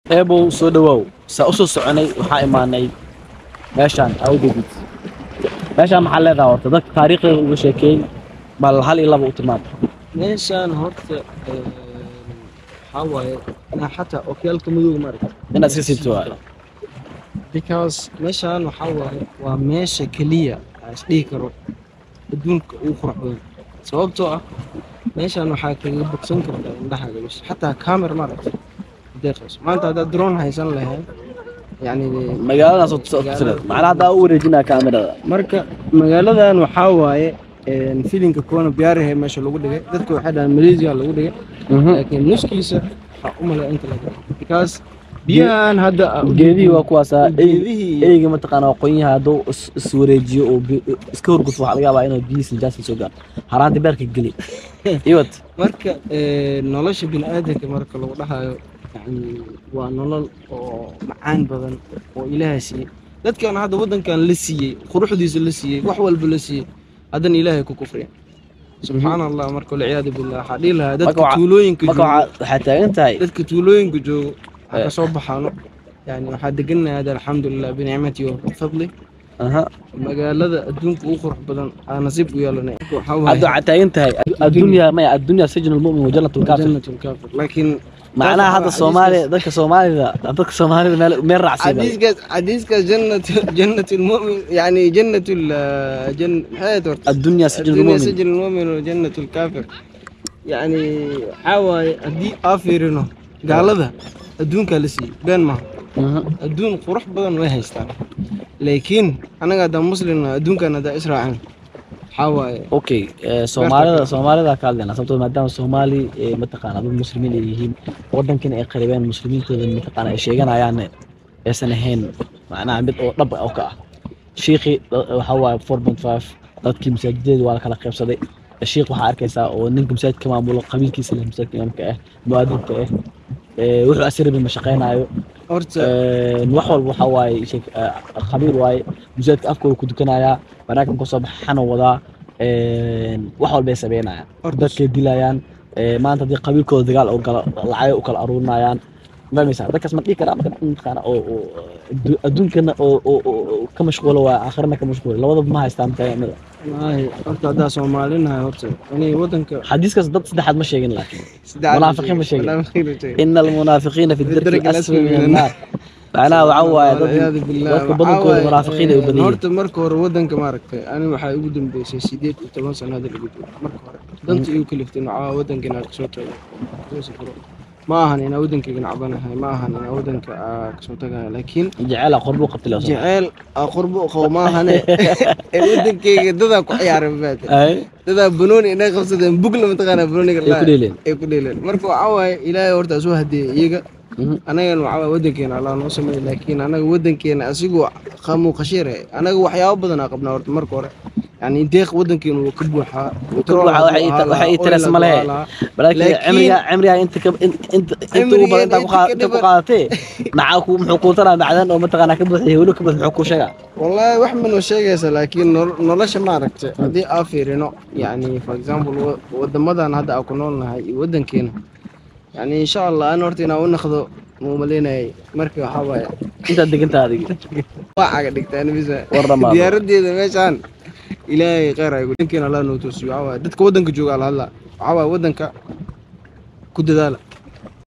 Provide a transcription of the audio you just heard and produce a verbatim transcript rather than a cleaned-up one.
eebow soo dhawow saa u soo soconay waxaa imaanay meeshaan awgeedid meeshaan maxaa leedahay horta dadka taariikhdeeda uga sheekeey bal hal iyo laba u tilmaam meeshaan horta waxaa waaye inaa xataa okyaalka madowga maaragta inaad iska siibto waayo because meeshaan waxaa waaye waa meesha keliya aan isdhihi karo adduunka ugu qurux badan sababtoo ah meeshaan waxaa kaga bogsan kartaa indhahaaga bas xataa camera maaragta deeqayso maanta haddaad drone haysan lahayd يعني magaaladaas oo tusaleed macnaha hadda u wareejinaa kaamirada marka magaaladan waxaa waaye een filinka koona biyaarahay meesha lagu dhigay dadku waxay dhahaan Malaysia lagu dhigay laakiin nuskiisa waxa u malay inta laga because biyahan hadda geedihii waa kuwaas eeyga mataqaanaa qoonyaha haduu is wareejiyo oo iska horgudfo waxa laga yaabaa inuu biyihiisa jaasi soo gaaro haraanta beerka geli iwad marka ee nolosha bini'aadamka marka lagu dhahayo يعني ونولل معان بدن وإله سي ده كان هذا ودن كان لسيه خروح ديز لسيه وحول بلسيه هذا إلهي كفرين سبحان الله مركو العياذ بالله حديلها ده كتولوين كجو حتى أنت هاي ده كتولوين كجو حتى صبحانه يعني حد قلنا هذا الحمد لله بنعمتي وفضلي أها مجال هذا الدنيا وخروح بدن أنا نصيب ويلا هذا حتى أنت هاي الدنيا ما الدنيا سجن المؤمن وجنة الكافر جنة الكافر لكن معناها هذا الصومالي ذاك الصومالي ذا ذاك الصومالي مين رعسي حديث حديث جنة جنة المؤمن يعني جنة الجنة حياته الدنيا سجن الدنيا المؤمن سجن المؤمن وجنة الكافر يعني حاول أدي آفيرنا قال هذا الدون كالسي بين ما الدون قروح بدن وين هيستان لكن أنا قاعد مسلم الدون كان هذا إسرائيل حواي اوكي soomaalida soomaalida ka hadlayna sababtoo maadaama Soomaali ma taqaana dad muslimiin ay yihiin wadankan ay qaribeen muslimiintooda ma taqaana ay sheeganayaan aysan ahayn macnaha mid oo dhab oo ka ah sheekhi waxa waa four point five dadkii masaajidada waa kala qaybsaday sheekh waxa arkaysaa oo ninka masaajidka maamulo qabiilkiisa leh masaajidka imaamka ah muwaadinka ah ee wuxuu asirbi ma shaqeynaayo horta wax walba waxa waaye sheekh khabiir waaye masaajidka afkooda ku dukanaya banaanka ku soo baxana wadaa een wax walba ay sameynayaan dadka dilayaan ee maanta hadii qabiilkooda dagaal oo gala lacag u kala aruurinayaan mamisa dadkaas ma dhigi karaa marka qana oo adduunkana oo ka mashquulo waa aakhirna ka mashquulo labadaba ma haystaan taayamada والله horta hadda Soomaalina horta inay wadanka xadiiskaas dad saddexaad ma sheegin laakiin munaafiqiin ma sheegin innal munaafiqiina fi ad-darki al-asfali min an-nar macnaha waxa waaye dadka badankooda munaafiqiin ay u badan yihiin horta marka hore wadanka ma aragtay ani waxa ugu dambeysay sideed iyo toban sano hadda lagu jiro marka hore danta iyo kaliftay nooca wadanka inaad soo tago soo safro ما أهان إن أودنك ينعبنا هاي ما أهان إن أودنك كسوتها لكن جعل قربو قتل أصلا جعل قربو خو ما هن أودنك يددا يعرف بات ددا بنوني إنك خمسة بقول متقنا بنوني الله يكليلين يكليلين مركو عواي إلى ورد أسوه هدي يجا أنا ين عواي ودنك ين على نص من لكن أنا ودنك ين أسيقو خامو خشيرة أنا وحياة بدنا قبنا ورد مركو يعني ديخ ودنك إنه كبوحة وتروح وحي وحي ترس ملاه ولكن عمري عمري أنت كب أنت أنت وبر أنت أنت قاطع معاكم حقوقنا بعدين أو متقنا كبوحي يقولوا كبوح حقوق شجع والله واحد من الشيء لكن نلاش ما عرفت هذه آفيرنا يعني for example ودمضان هذا أكونون هاي ودنك هنا يعني إن شاء الله أنا ورتنا ونأخذه مو ملينا مركب حواي أنت أديك أنت هذيك واحد أديك تاني بس ورا دي أردي إذا ماشان إلهي غير يقول يمكن الله نوتوسي عوا دتك ودنك جوع على الله عوا ودنك كود ذلك